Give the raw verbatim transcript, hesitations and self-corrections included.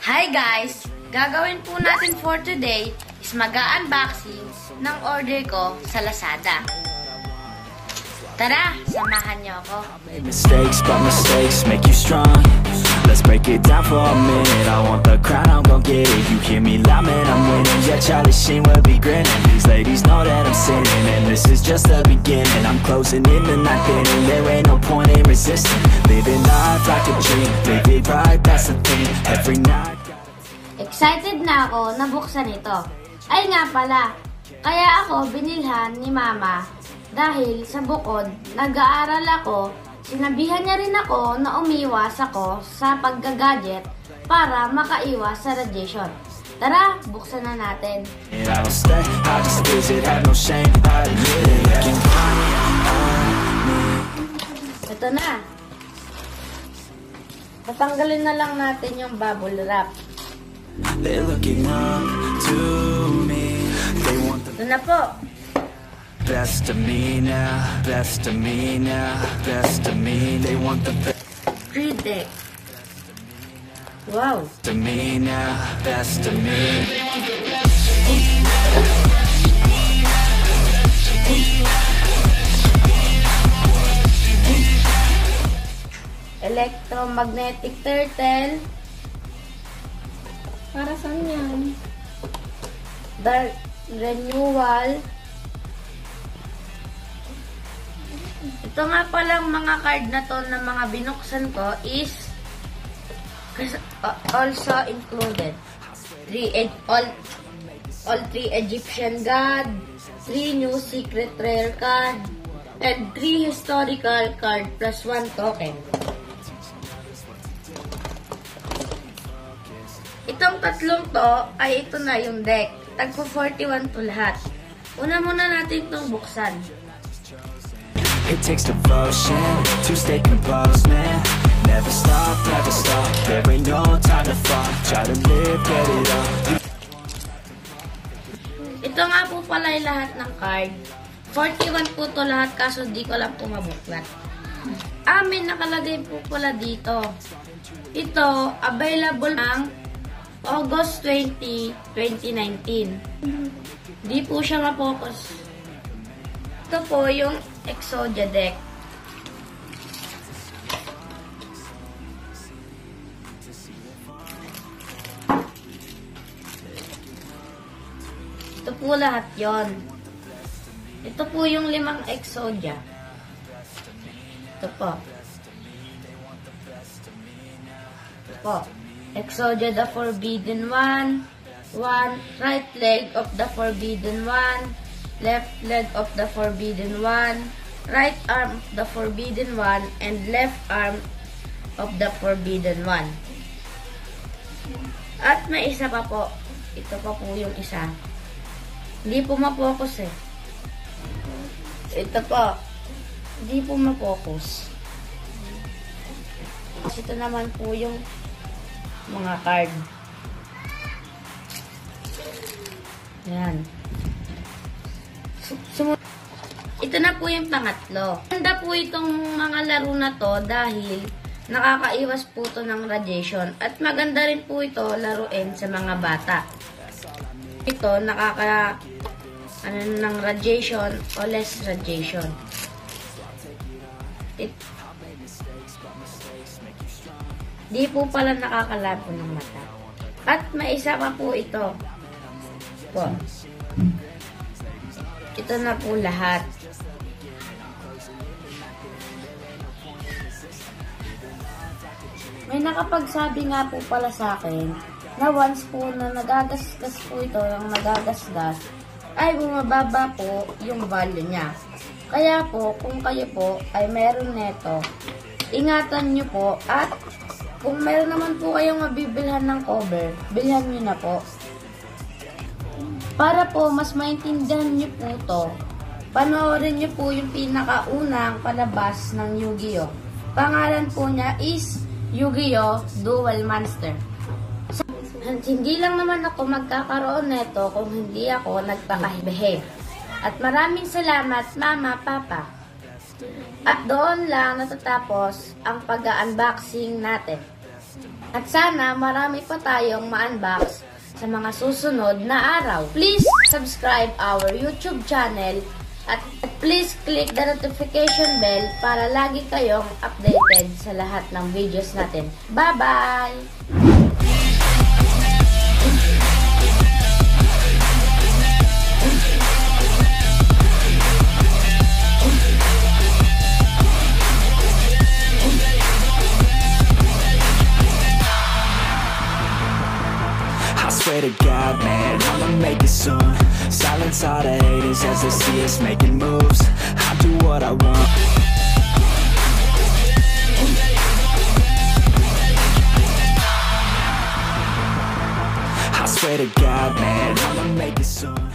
Hi guys! Gagawin po natin for today is mag-unboxing ng order ko sa Lazada. Tara, samahan niyo ako. Mistakes, but mistakes make you strong. Let's break it down for a minute. I want the crown, I'm gon' get it. You hear me loud, man, I'm winning. Yeah, Charlie Sheen will be grinning. These ladies know that I'm sinning, and this is just the beginning. I'm closing in the night inning. There ain't no point in resisting. Living life like a dream, live it right, that's the thing. Every night. Excited na ako na buksan ito. Ay nga pala, kaya ako binilhan ni Mama dahil sa bukod, nag-aaral ako, sinabihan niya rin ako na umiwas ako sa paggagadget para makaiwas sa radiation. Tara, buksan na natin. Ito na. Tatanggalin na lang natin yung bubble wrap. They're looking up to me. They want the Ito na po. best of me now, best of me now, best of me. They want the best Free deck. Wow. of me now, best of me. Electromagnetic turtle. Para saan yan? Dark renewal. Ito nga palang mga card na to na mga binuksan ko is also included. Three all all three Egyptian god, three new secret rare card, and three historical card plus one token. Itong tatlong to ay ito na yung deck. Tagpo forty-one to lahat. Una muna natin itong buksan. It takes devotion to stay composed, man. Never stop, never stop. There ain't no time to fall. Try to live, get it up. Ito nga po pala yung lahat ng card. forty-one po to lahat kaso di ko lang po mabuklat. Amin nakalagay po pala dito. Ito, available ng August twentieth, twenty nineteen. Di po siya ma-focus. Ito po yung Exodia deck. Ito po lahat yon. Ito po yung limang Exodia. Ito po. Ito po. Exodia the Forbidden One. One. Right leg of the Forbidden One. Left leg of the Forbidden One, right arm of the Forbidden One, and left arm of the Forbidden One. At may isa pa po. Ito pa po yung isa. Hindi po ma-focus eh. Ito po. Hindi po ma-focus. Ito naman po yung mga card. Yan. Ito na po yung pangatlo. Ganda po itong mga laro na to dahil nakakaiwas po to ng radiation at maganda rin po ito laruin sa mga bata. Ito nakaka ano ng radiation o less radiation. It, di po pala nakakalabo ng mata. At may isa pa po ito. Po. Ito na po lahat. May nakapagsabi nga po pala sa akin na once po na nagagasgas po ito, yung nagagasgas, ay bumababa po yung value niya. Kaya po, kung kayo po ay meron neto, ingatan nyo po at kung meron naman po kayong mabibilhan ng cover, bilhan nyo na po. Para po mas maintindihan nyo po to, panoorin nyo po yung pinakaunang palabas ng Yu-Gi-Oh! Pangalan po niya is Yu-Gi-Oh! Duel Monster. So, hindi lang naman ako magkakaroon nito kung hindi ako nagpaka-behave. At maraming salamat, Mama, Papa. At doon lang natatapos ang pag-unboxing natin. At sana marami pa tayong ma-unbox sa mga susunod na araw. Please subscribe our YouTube channel at please click the notification bell para lagi kayong updated sa lahat ng videos natin. Bye-bye! I swear to God, man, I'ma make it soon. Silence all the haters as they see us making moves. I do what I want. I swear to God, man, I'ma make it soon.